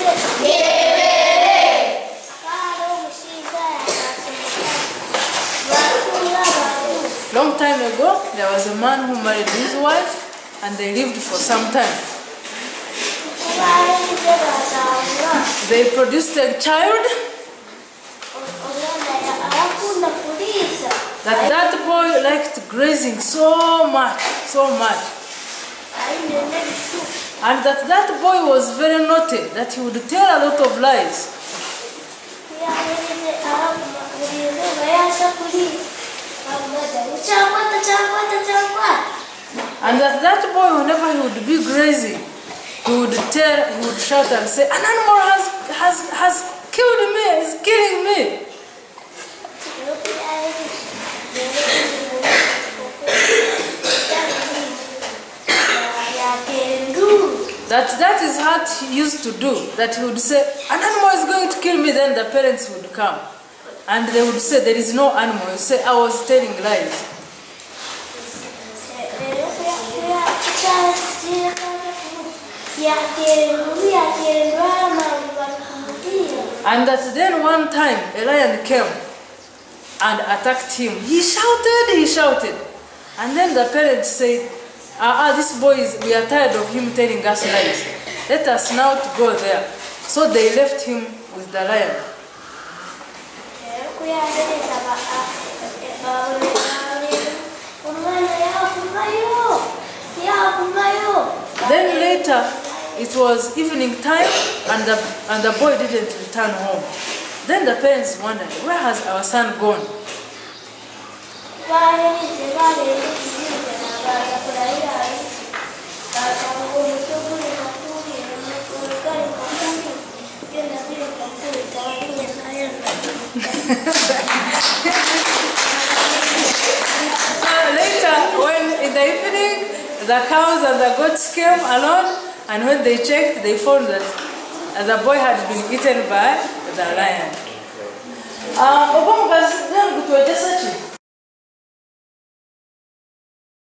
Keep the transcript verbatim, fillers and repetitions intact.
Long time ago, there was a man who married his wife and they lived for some time. They produced a child. That that boy liked grazing so much, so much. And that that boy was very naughty, that he would tell a lot of lies. And that that boy, whenever he would be grazing, he would tell, he would shout and say, an animal has, has, has killed me, is killing me. That that is what he used to do, that he would say, an animal is going to kill me, then the parents would come. And they would say, there is no animal. You say, I was telling lies. And that then one time, a lion came and attacked him. He shouted, he shouted. And then the parents said, ah, ah, this boy, is, we are tired of him telling us lies. Let us now to go there. So they left him with the lion. Then later, it was evening time and the, and the boy didn't return home. Then the parents wondered, where has our son gone? So later, when in the evening, the cows and the goats came along, and when they checked, they found that the boy had been eaten by the lion. Uh,